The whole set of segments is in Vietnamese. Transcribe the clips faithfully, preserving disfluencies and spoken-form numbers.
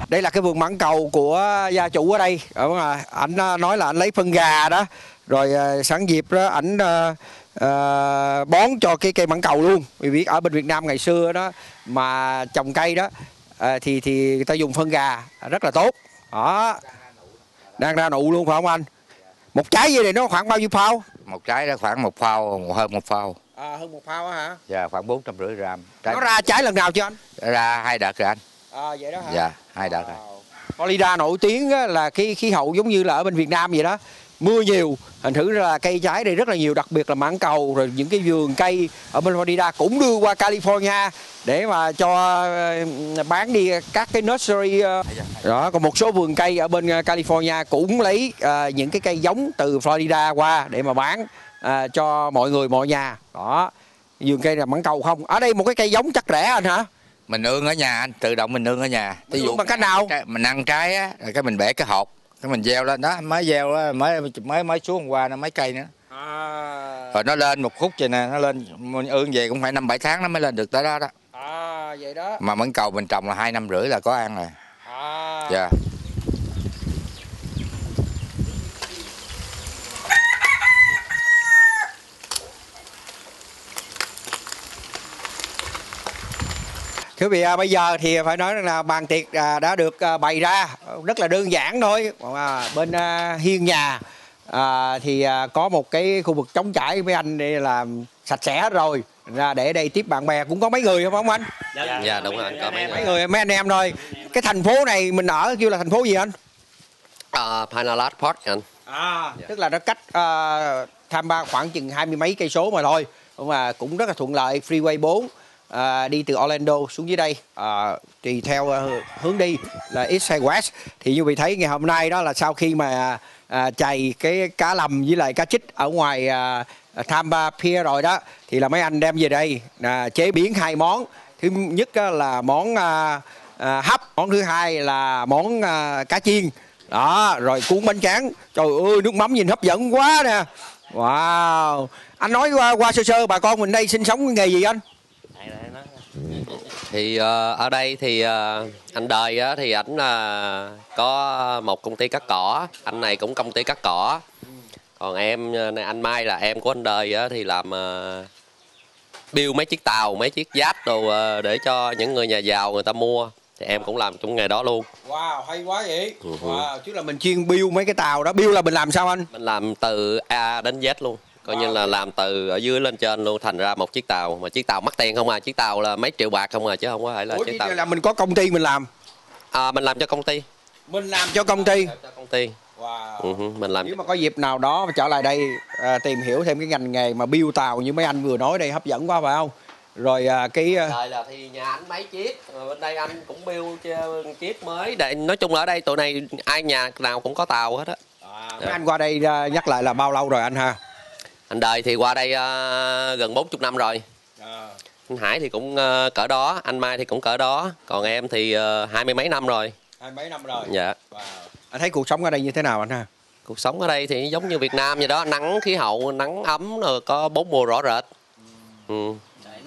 Đây là cái vườn mãng cầu của gia chủ ở đây. Đúng rồi. Ảnh nói là anh lấy phân gà đó, rồi sẵn dịp đó ảnh uh, uh, bón cho cái cây mãng cầu luôn. Vì biết ở bên Việt Nam ngày xưa đó mà trồng cây đó uh, thì thì người ta dùng phân gà rất là tốt. Đó. Đang ra nụ luôn phải không anh? Một trái như này nó khoảng bao nhiêu phao? Một trái đó khoảng một phao, hơn một phao. À, hơn một phao hả? Dạ, khoảng bốn trăm rưỡi gram. Trái... Nó ra trái lần nào chưa anh? Ra hai đợt rồi anh. À, vậy đó hả? Dạ, hai đợt rồi. Florida nổi tiếng là cái khí hậu giống như là ở bên Việt Nam vậy đó, mưa nhiều, thành thử là cây trái đây rất là nhiều, đặc biệt là mãng cầu, rồi những cái vườn cây ở bên Florida cũng đưa qua California để mà cho bán đi các cái nursery. Đó, còn một số vườn cây ở bên California cũng lấy uh, những cái cây giống từ Florida qua để mà bán uh, cho mọi người mọi nhà. Đó, vườn cây là mãng cầu không. Ở đây một cái cây giống chắc rẻ anh hả? Mình ương ở nhà anh, tự động mình ương ở nhà. Ví dụ bằng cách nào? Cái, mình ăn trái á, rồi cái mình bẻ cái hột, cái mình gieo lên đó, mới gieo đó, mới mới mới xuống hôm qua nó mấy cây nữa. À. Rồi nó lên một khúc vậy nè, nó lên mình ương về cũng phải năm bảy tháng nó mới lên được tới đó đó. À, vậy đó. Mà mãng cầu mình trồng là hai năm rưỡi là có ăn rồi. À. Dạ. Quý vị à, bây giờ thì phải nói rằng là bàn tiệc à, đã được à, bày ra rất là đơn giản thôi. À, bên à, hiên nhà à, thì à, có một cái khu vực trống trải với anh đây là sạch sẽ rồi, ra để đây tiếp bạn bè cũng có mấy người không anh? Dạ, dạ đúng rồi, có mấy người. Mấy người mấy anh em thôi. Cái thành phố này mình ở kêu là thành phố gì anh? Uh, Pinellas Park anh. À, dạ. Tức là nó cách uh, Tampa khoảng chừng hai mươi mấy cây số mà thôi, mà cũng rất là thuận lợi. Freeway bốn à, đi từ Orlando xuống dưới đây à, tùy theo uh, hướng đi là east hay west. Thì như vị thấy ngày hôm nay đó là sau khi mà à, chày cái cá lầm với lại cá trích ở ngoài à, Tampa Pier rồi đó, thì là mấy anh đem về đây à, chế biến hai món. Thứ nhất là món à, à, hấp, món thứ hai là món à, cá chiên đó, rồi cuốn bánh tráng. Trời ơi, nước mắm nhìn hấp dẫn quá nè. Wow. Anh nói qua, qua sơ sơ bà con mình đây sinh sống nghề gì anh? Thì uh, ở đây thì uh, anh Đời á, thì ảnh uh, có một công ty cắt cỏ, anh này cũng công ty cắt cỏ. Còn em này, anh Mai là em của anh Đời á, thì làm uh, build mấy chiếc tàu, mấy chiếc yacht đồ uh, để cho những người nhà giàu người ta mua. Thì em cũng làm trong nghề đó luôn. Wow, hay quá vậy. Uh-huh. Wow, chứ là mình chuyên build mấy cái tàu đó. Build là mình làm sao anh? Mình làm từ A đến Z luôn. Coi wow. như là làm từ ở dưới lên trên luôn, thành ra một chiếc tàu. Mà chiếc tàu mắc tiền không à, chiếc tàu là mấy triệu bạc không à, chứ không có phải là Ủa, chiếc tàu. là mình có công ty mình làm? À, mình làm cho công ty. Mình làm cho công ty? Làm cho công ty. Wow. Uh-huh, mình làm. Nếu mà có dịp nào đó mà trở lại đây à, tìm hiểu thêm cái ngành nghề mà build tàu như mấy anh vừa nói đây hấp dẫn quá phải không? Rồi à, cái Đời là thì nhà anh mấy chiếc, rồi bên đây anh cũng build chiếc mới. Để nói chung là ở đây tụi này ai nhà nào cũng có tàu hết á. À, mấy anh qua đây à, nhắc lại là bao lâu rồi anh ha? Anh Đời thì qua đây uh, gần bốn mươi năm rồi. À. Anh Hải thì cũng uh, cỡ đó, anh Mai thì cũng cỡ đó. Còn em thì uh, hai mươi mấy năm rồi. Hai mấy năm rồi. Dạ. Wow. Anh thấy cuộc sống ở đây như thế nào anh ha? Cuộc sống ở đây thì giống như Việt Nam vậy đó, nắng khí hậu, nắng ấm, rồi có bốn mùa rõ rệt. Ừ. Ừ.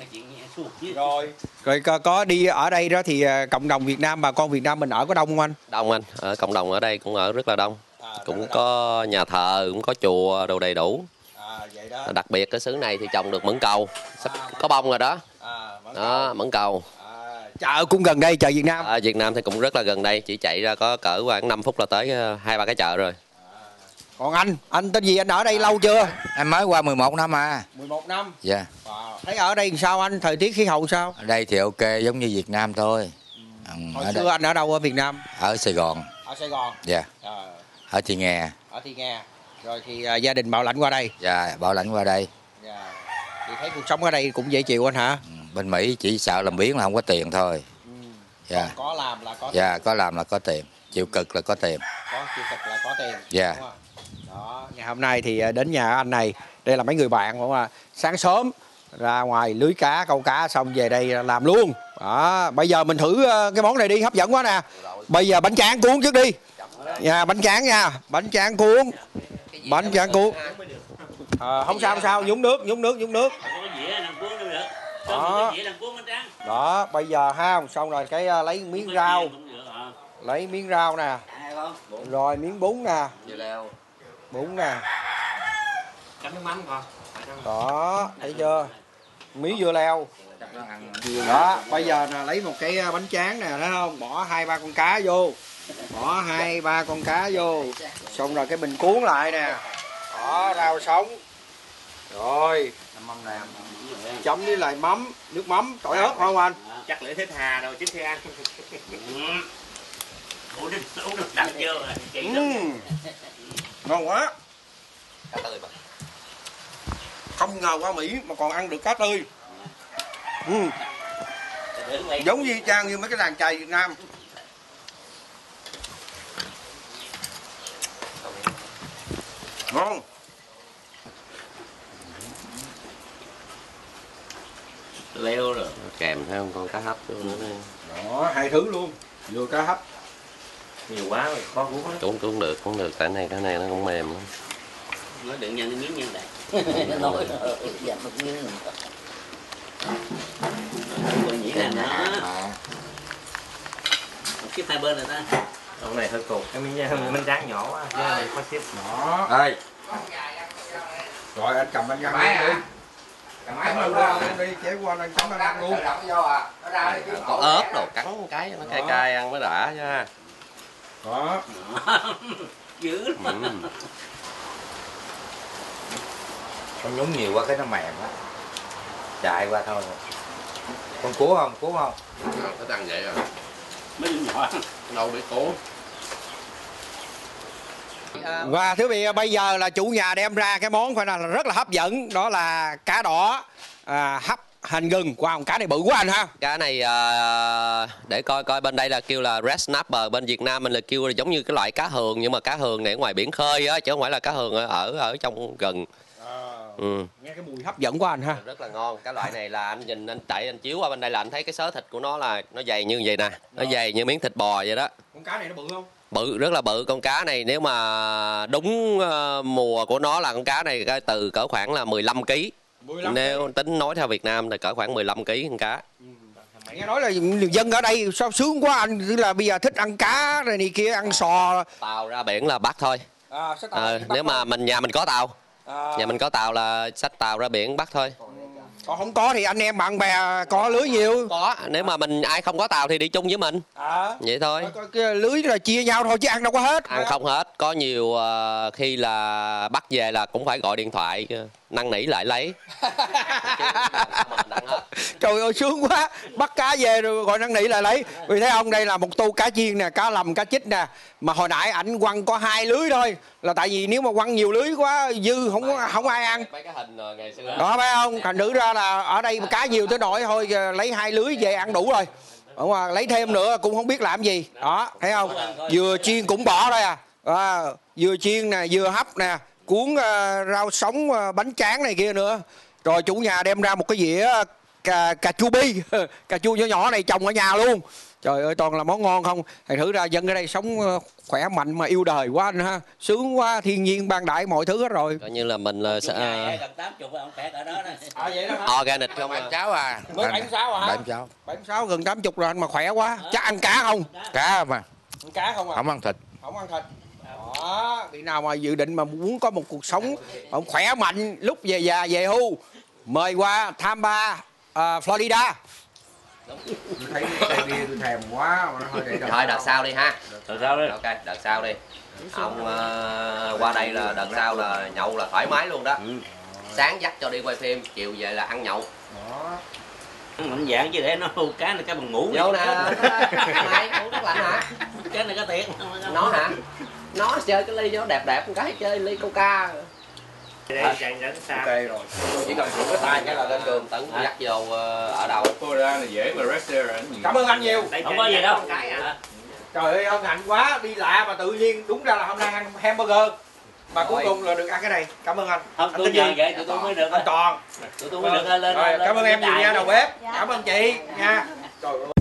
Rồi, rồi có, có đi ở đây đó thì cộng đồng Việt Nam, bà con Việt Nam mình ở có đông không anh? Đông anh, ở cộng đồng ở đây cũng ở rất là đông. À, cũng có đông. Nhà thờ, cũng có chùa đồ đầy đủ. À, vậy đó. Đặc biệt cái xứ này thì trồng được mãng cầu, sắp à, có bông rồi đó. À, mãng đó, cầu. Mãng cầu. À, chợ cũng gần đây, chợ Việt Nam. Ở à, Việt Nam thì cũng rất là gần đây, chỉ chạy ra có cỡ khoảng năm phút là tới hai ba cái chợ rồi. Còn anh, anh tên gì, anh ở đây lâu chưa? Em mới qua mười một năm à. mười một năm? Dạ. Wow. Thấy ở đây sao anh, thời tiết khí hậu sao? Ở đây thì ok, giống như Việt Nam thôi. Ừ. Hồi ở xưa đây. Anh ở đâu ở Việt Nam? Ở Sài Gòn. Ở Sài Gòn? Dạ. À. Ở Thị Nghè. Ở Thị Nghè. Rồi thì uh, gia đình bảo lãnh qua đây? Dạ, bảo lãnh qua đây. Dạ. Thì thấy cuộc sống ở đây cũng dễ chịu anh hả? Ừ. Bên Mỹ chỉ sợ làm biếng là không có tiền thôi. Ừ. Dạ. Còn có làm là có tiền. Dạ, có làm là có tiền. Chịu cực là có tiền. Có chịu cực là có tiền. Dạ. Đó, ngày hôm nay thì đến nhà anh này, đây là mấy người bạn không à, sáng sớm ra ngoài lưới cá câu cá xong về đây làm luôn. Đó, bây giờ mình thử cái món này đi, hấp dẫn quá nè. Bây giờ bánh tráng cuốn trước đi nha, bánh tráng nha, bánh tráng cuốn, bánh tráng cuốn. À, không sao không sao, nhúng nước nhúng nước nhúng nước. Đó, đó bây giờ ha, xong rồi cái lấy miếng rau Lấy miếng rau nè. Rồi miếng bún nè. Dưa leo. Bún nè. Chấm nước mắm con. Đó, thấy chưa? Miếng dưa leo. Đó, bây giờ là lấy một cái bánh tráng nè, thấy không? Bỏ hai ba con cá vô. Bỏ hai ba con cá vô. Xong rồi cái mình cuốn lại nè. Đó, rau sống. Rồi. Chấm với lại mắm, nước mắm, tỏi ớt không anh? Chắc lễ thích hà đâu trước khi ăn. Uống nước uống nước đặc vô rồi. Uhm. Ngon quá. Cá tươi mà. Không ngờ qua Mỹ mà còn ăn được cá tươi. Uhm. Giống như chang như mấy cái làng chài Việt Nam. Ngon. Leo rồi. Kèm theo con cá hấp nữa đây. Đó, hai thứ luôn. Vừa cá hấp. Nhiều quá rồi, khó cuốn lắm. Cuốn cuốn được, cuốn được. Tại này cái này nó cũng mềm lắm. Nó đừng nhận miếng nhân đại. Nó nói dẹp một miếng nữa. Còn nhĩ là nó. Cái hai bên này ta. Ông này hơi cục, cái miếng miếng tráng nhỏ quá, cái này khó xếp. Đó. Ơi. Rồi anh cầm anh ăn đi. Chấm ăn qua đi, chế qua anh chấm anh ăn luôn. Có ớt đồ cắn cái nó cay cay ăn mới đã nha. Đó. Dữ lắm. Ừ. Con nhúng nhiều quá cái nó mềm á. Chạy qua thôi. Con cuốn không? Cuốn không? Thích ăn vậy rồi. Mấy đứa nhỏ. Đâu bị cuốn. Và thưa quý vị, bây giờ là chủ nhà đem ra cái món phải là rất là hấp dẫn, đó là cá đỏ à, hấp hành gừng. Wow, cá này bự quá anh ha. Cá này à, để coi coi bên đây là kêu là red snapper, bên Việt Nam mình là kêu là giống như cái loại cá hường, nhưng mà cá hường này ở ngoài biển khơi á chứ không phải là cá hường ở ở trong gừng. Ừ. Nghe cái mùi hấp dẫn quá anh ha. Rất là ngon. Cái loại này là anh nhìn anh chạy anh chiếu qua bên đây là anh thấy cái xớ thịt của nó là nó dày như vậy nè, nó dày như miếng thịt bò vậy đó. Con cá này nó bự không? Bự, rất là bự. Con cá này nếu mà đúng uh, mùa của nó là con cá này từ cỡ khoảng là mười lăm ki lô gam. Nếu tính nói theo Việt Nam thì cỡ khoảng mười lăm ki lô gam con cá. Mày nghe nói là người dân ở đây sao sướng quá anh, tức là bây giờ thích ăn cá rồi này kia, ăn sò. Tàu ra biển là bắt thôi. À, À, nếu mà mình nhà mình có tàu, à, nhà mình có tàu là xách tàu ra biển bắt thôi. còn không có thì anh em bạn bè có lưới nhiều. Có, nếu mà mình ai không có tàu thì đi chung với mình. À, Vậy thôi. cái lưới là chia nhau thôi chứ ăn đâu có hết. Ăn không hết, có nhiều uh, khi là bắt về là cũng phải gọi điện thoại năn nỉ lại lấy. Trời ơi sướng quá, bắt cá về rồi gọi năn nỉ lại lấy. Vì thấy không, đây là một tô cá chiên nè, cá lầm, cá chích nè. Mà hồi nãy ảnh quăng có hai lưới thôi, là tại vì nếu mà quăng nhiều lưới quá dư không có không ai ăn. Mấy cái hình ngày xưa Đó phải không, thành thử ra là ở đây cá nhiều tới nỗi thôi lấy hai lưới về ăn đủ rồi. Đúng rồi, lấy thêm nữa cũng không biết làm gì. Đó, thấy không, vừa chiên cũng bỏ thôi à, à vừa chiên nè, vừa hấp nè, cuốn uh, rau sống, uh, bánh tráng này kia nữa. Rồi chủ nhà đem ra một cái dĩa cà, cà chua bi cà chua nhỏ nhỏ này trồng ở nhà luôn. Trời ơi toàn là món ngon không. Thầy thử ra dân ở đây sống khỏe mạnh mà yêu đời quá anh ha. Sướng quá, thiên nhiên ban đại mọi thứ hết rồi. coi như là mình là sẽ Gần tám mươi ông khỏe ở đó đó. À vậy đó hả? organic không Bảy à. cháu à. Mới bảy mươi sáu à hả? Bảy cháu. bảy mươi sáu gần tám mươi rồi anh mà khỏe quá. Chắc ăn cá không? Cá mà. Ăn cá không à? Không ăn thịt. Không ăn thịt. Đó, vị nào mà dự định mà muốn có một cuộc sống ông khỏe mạnh lúc về già về hưu, mời qua Tampa, uh, Florida. Tôi thấy cây bia tôi thèm quá mà nó hơi để Thôi đợt sau đi ha. Rồi sao đấy? Ok, đợt sau đi. Ông uh, qua đây là đợt sau là nhậu là thoải mái luôn đó. Ừ. Sáng dắt cho đi quay phim, chiều về là ăn nhậu. Đó. Mạnh dạng chứ để nó cá này cá bằng ngủ. Vô nè. Này, uống nước lạnh hả? Cá này cá thiệt. Nó hả? Nó chơi cái ly nó đẹp đẹp con cái chơi ly coca. Đây chạy đến xa. Ok rồi. Chỉ cần dùng cái tay cái là lên đường Tấn dắt vô uh, ở đâu. Cô ra là dễ mà rest anh nhiều. Cảm ơn anh nhiều. Không có gì đâu. Trời ơi hân hạnh quá, đi lạ mà tự nhiên đúng ra là hôm nay ăn hamburger. Mà cuối cùng là được ăn cái này. Cảm ơn anh. Không, tôi nhờ vậy tụi tôi mới được. Anh Toàn. Tụi tôi mới được lên. Rồi, cảm ơn em nhiều nha đầu bếp. Cảm ơn chị nha. Trời ơi.